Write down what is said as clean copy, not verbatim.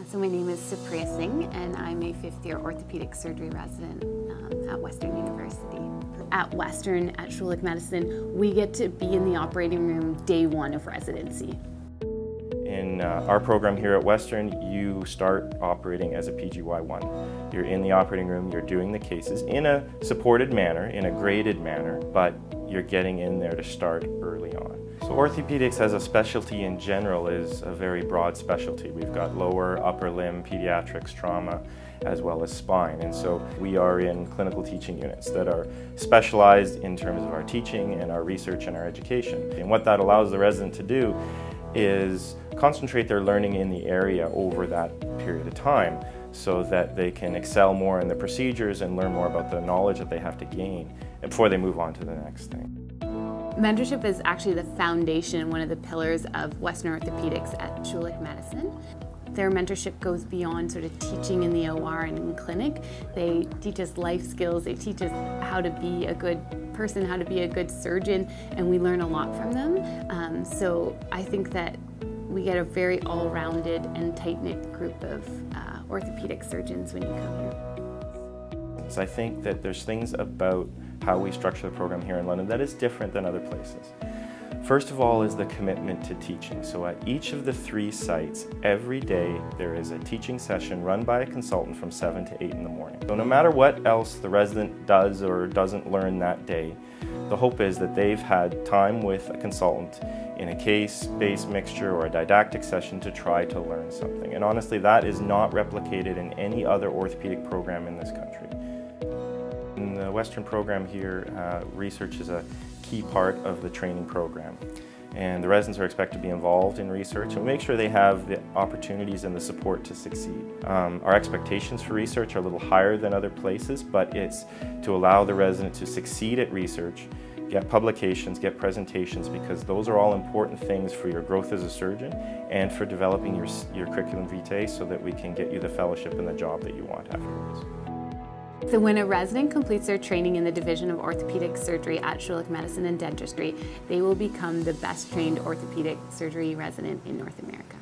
So my name is Supriya Singh and I'm a fifth-year orthopedic surgery resident at Western University. At Western, at Schulich Medicine, we get to be in the operating room day one of residency. In our program here at Western, you start operating as a PGY1. You're in the operating room, you're doing the cases in a supported manner, in a graded manner, but you're getting in there to start early on. So orthopedics as a specialty in general is a very broad specialty. We've got lower, upper limb, pediatrics, trauma, as well as spine. And so we are in clinical teaching units that are specialized in terms of our teaching and our research and our education. And what that allows the resident to do is concentrate their learning in the area over that period of time so that they can excel more in the procedures and learn more about the knowledge that they have to gain before they move on to the next thing. Mentorship is actually the foundation, one of the pillars of Western Orthopedics at Schulich Medicine. Their mentorship goes beyond sort of teaching in the OR and in clinic. They teach us life skills, they teach us how to be a good person, how to be a good surgeon, and we learn a lot from them. So I think that we get a very all-rounded and tight-knit group of orthopedic surgeons when you come here. So I think that there's things about how we structure the program here in London that is different than other places. First of all is the commitment to teaching. So at each of the 3 sites, every day there is a teaching session run by a consultant from 7 to 8 in the morning. So no matter what else the resident does or doesn't learn that day, the hope is that they've had time with a consultant in a case-based mixture or a didactic session to try to learn something. And honestly, that is not replicated in any other orthopedic program in this country. In the Western program here, research is a key part of the training program. And the residents are expected to be involved in research and make sure they have the opportunities and the support to succeed. Our expectations for research are a little higher than other places, but it's to allow the resident to succeed at research, get publications, get presentations, because those are all important things for your growth as a surgeon and for developing your curriculum vitae so that we can get you the fellowship and the job that you want afterwards. So when a resident completes their training in the Division of Orthopedic Surgery at Schulich Medicine Dentistry, they will become the best trained orthopedic surgery resident in North America.